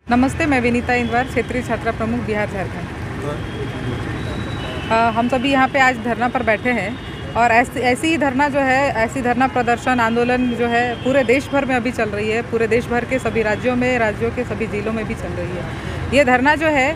नमस्ते, मैं विनीता इंदवार, क्षेत्रीय छात्रा प्रमुख बिहार झारखंड। हम सभी यहाँ पे आज धरना पर बैठे हैं और ऐसी ही धरना जो है, ऐसी धरना प्रदर्शन आंदोलन जो है पूरे देश भर में अभी चल रही है। पूरे देश भर के सभी राज्यों के सभी जिलों में भी चल रही है। ये धरना जो है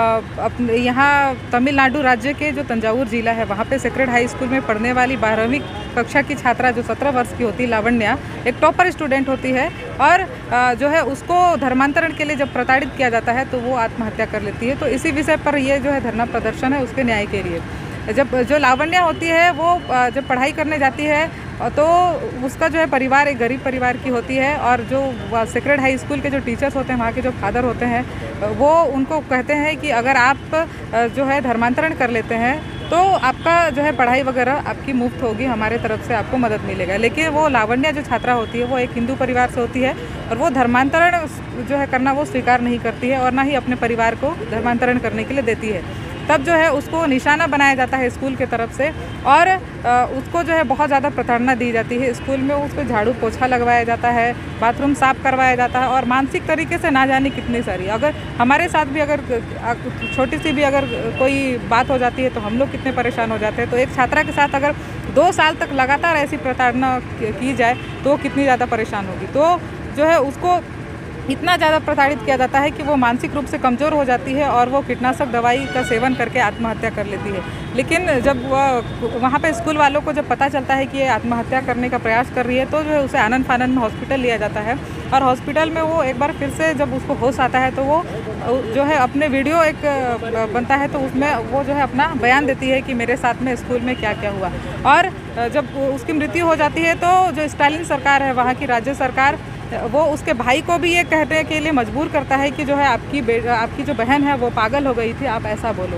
यहाँ तमिलनाडु राज्य के जो तंजावुर जिला है, वहाँ पे सेक्रेड हाई स्कूल में पढ़ने वाली 12वीं कक्षा की छात्रा जो 17 वर्ष की होती है, लावण्या, एक टॉपर स्टूडेंट होती है और जो है उसको धर्मांतरण के लिए जब प्रताड़ित किया जाता है तो वो आत्महत्या कर लेती है। तो इसी विषय पर ये जो है धरना प्रदर्शन है, उसके न्याय के लिए। जब जो लावण्या होती है वो जब पढ़ाई करने जाती है तो उसका जो है परिवार एक गरीब परिवार की होती है और जो सेक्रेड हाई स्कूल के जो टीचर्स होते हैं, वहाँ के जो फादर होते हैं, वो उनको कहते हैं कि अगर आप जो है धर्मांतरण कर लेते हैं तो आपका जो है पढ़ाई वगैरह आपकी मुफ्त होगी, हमारे तरफ से आपको मदद मिलेगा। लेकिन वो लावण्या जो छात्रा होती है वो एक हिंदू परिवार से होती है और वो धर्मांतरण जो है करना वो स्वीकार नहीं करती है और ना ही अपने परिवार को धर्मांतरण करने के लिए देती है। तब जो है उसको निशाना बनाया जाता है स्कूल की तरफ से और उसको जो है बहुत ज़्यादा प्रताड़ना दी जाती है। स्कूल में उसको झाड़ू पोछा लगवाया जाता है, बाथरूम साफ़ करवाया जाता है और मानसिक तरीके से ना जाने कितनी सारी, अगर हमारे साथ भी अगर छोटी सी भी अगर कोई बात हो जाती है तो हम लोग कितने परेशान हो जाते हैं। तो एक छात्रा के साथ अगर 2 साल तक लगातार ऐसी प्रताड़ना की जाए तो वो कितनी ज़्यादा परेशान होगी। तो जो है उसको इतना ज़्यादा प्रताड़ित किया जाता है कि वो मानसिक रूप से कमज़ोर हो जाती है और वो कीटनाशक दवाई का सेवन करके आत्महत्या कर लेती है। लेकिन जब वहाँ पे स्कूल वालों को जब पता चलता है कि ये आत्महत्या करने का प्रयास कर रही है तो जो है उसे आनंद फानंद में हॉस्पिटल लिया जाता है और हॉस्पिटल में वो एक बार फिर से जब उसको होश आता है तो वो जो है अपने वीडियो एक बनता है तो उसमें वो जो है अपना बयान देती है कि मेरे साथ में स्कूल में क्या क्या हुआ। और जब उसकी मृत्यु हो जाती है तो जो स्टालिन सरकार है, वहाँ की राज्य सरकार, वो उसके भाई को भी ये कहने के लिए मजबूर करता है कि जो है आपकी जो बहन है वो पागल हो गई थी, आप ऐसा बोलो।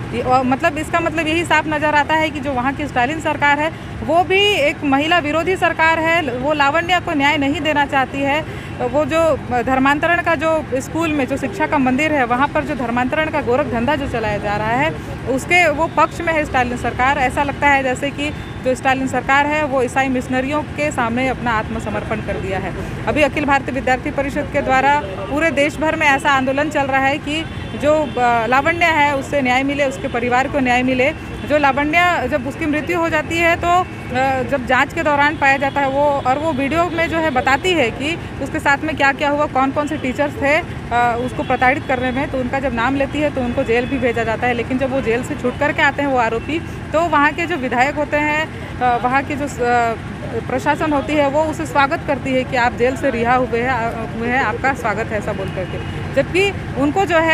मतलब इसका मतलब यही साफ नज़र आता है कि जो वहाँ की स्टालिन सरकार है वो भी एक महिला विरोधी सरकार है। वो लावण्या को न्याय नहीं देना चाहती है। वो जो धर्मांतरण का जो स्कूल में जो शिक्षा का मंदिर है, वहाँ पर जो धर्मांतरण का गोरख धंधा जो चलाया जा रहा है उसके वो पक्ष में है स्टालिन सरकार। ऐसा लगता है जैसे कि जो स्टालिन सरकार है वो ईसाई मिशनरियों के सामने अपना आत्मसमर्पण कर दिया है। अभी अखिल भारतीय विद्यार्थी परिषद के द्वारा पूरे देश भर में ऐसा आंदोलन चल रहा है कि जो लावण्या है उससे न्याय मिले, उसके परिवार को न्याय मिले। जो लावण्या जब उसकी मृत्यु हो जाती है तो जब जांच के दौरान पाया जाता है वो वीडियो में जो है बताती है कि उसके साथ में क्या क्या हुआ, कौन कौन से टीचर्स थे उसको प्रताड़ित करने में, तो उनका जब नाम लेती है तो उनको जेल भी भेजा जाता है। लेकिन जब वो जेल से छूट करके आते हैं वो आरोपी, तो वहाँ के जो विधायक होते हैं, वहाँ की जो प्रशासन होती है वो उसे स्वागत करती है कि आप जेल से रिहा हुए हैं, आपका स्वागत है, ऐसा बोल करके। जबकि उनको जो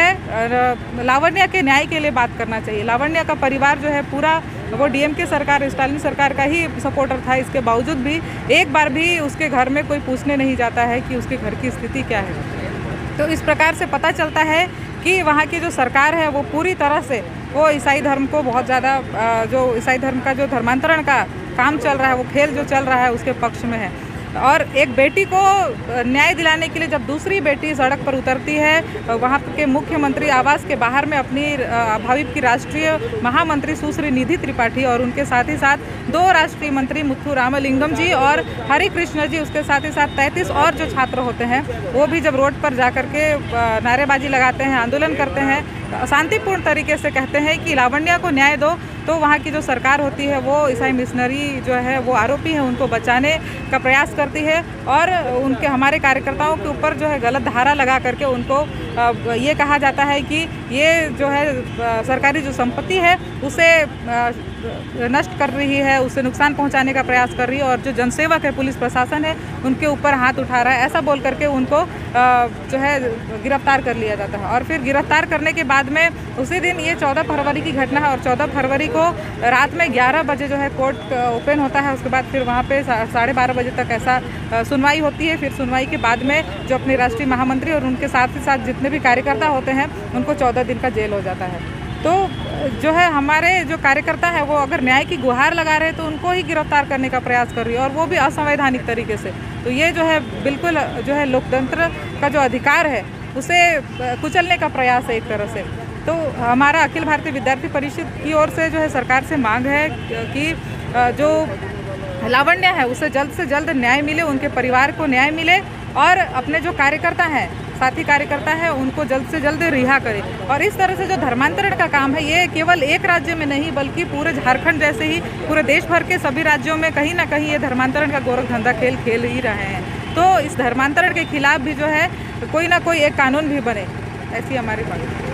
है लावण्या के न्याय के लिए बात करना चाहिए। लावण्या का परिवार जो है पूरा वो डीएमके सरकार, स्टालिन सरकार का ही सपोर्टर था। इसके बावजूद भी एक बार भी उसके घर में कोई पूछने नहीं जाता है कि उसके घर की स्थिति क्या है। तो इस प्रकार से पता चलता है कि वहाँ की जो सरकार है वो पूरी तरह से वो ईसाई धर्म को बहुत ज़्यादा जो ईसाई धर्म का जो धर्मांतरण का काम चल रहा है, वो खेल जो चल रहा है उसके पक्ष में है। और एक बेटी को न्याय दिलाने के लिए जब दूसरी बेटी सड़क पर उतरती है, वहाँ के मुख्यमंत्री आवास के बाहर में अपनी भावी की राष्ट्रीय महामंत्री सुश्री निधि त्रिपाठी और उनके साथ ही साथ 2 राष्ट्रीय मंत्री मुथु रामलिंगम जी और हरि कृष्ण जी, उसके साथ ही साथ 33 और जो छात्र होते हैं वो भी जब रोड पर जा कर के नारेबाजी लगाते हैं, आंदोलन करते हैं, शांतिपूर्ण तरीके से कहते हैं कि लावण्या को न्याय दो, तो वहाँ की जो सरकार होती है वो ईसाई मिशनरी जो है वो आरोपी है उनको बचाने का प्रयास करती है और उनके हमारे कार्यकर्ताओं के ऊपर जो है गलत धारा लगा करके उनको ये कहा जाता है कि ये जो है सरकारी जो संपत्ति है उसे नष्ट कर रही है, उसे नुकसान पहुंचाने का प्रयास कर रही है और जो जनसेवक है, पुलिस प्रशासन है, उनके ऊपर हाथ उठा रहा है, ऐसा बोल करके उनको जो है गिरफ्तार कर लिया जाता है। और फिर गिरफ्तार करने के बाद में उसी दिन, ये 14 फरवरी की घटना है और 14 फरवरी को रात में 11 बजे जो है कोर्ट ओपन होता है। उसके बाद फिर वहाँ पे 12:30 बजे तक ऐसा सुनवाई होती है। फिर सुनवाई के बाद में जो अपने राष्ट्रीय महामंत्री और उनके साथ ही साथ जितने भी कार्यकर्ता होते हैं उनको 14 दिन का जेल हो जाता है। तो जो है हमारे जो कार्यकर्ता है वो अगर न्याय की गुहार लगा रहे हैं तो उनको ही गिरफ्तार करने का प्रयास कर रही है और वो भी असंवैधानिक तरीके से। तो ये जो है बिल्कुल जो है लोकतंत्र का जो अधिकार है उसे कुचलने का प्रयास है एक तरह से। तो हमारा अखिल भारतीय विद्यार्थी परिषद की ओर से जो है सरकार से मांग है कि जो लावण्या है उसे जल्द से जल्द न्याय मिले, उनके परिवार को न्याय मिले और अपने जो कार्यकर्ता हैं साथी कार्यकर्ता है उनको जल्द से जल्द रिहा करें। और इस तरह से जो धर्मांतरण का काम है ये केवल एक राज्य में नहीं बल्कि पूरे झारखंड जैसे ही पूरे देश भर के सभी राज्यों में कहीं ना कहीं ये धर्मांतरण का गोरख धंधा खेल ही रहे हैं। तो इस धर्मांतरण के खिलाफ भी जो है कोई ना कोई एक कानून भी बने, ऐसी हमारी मांग है।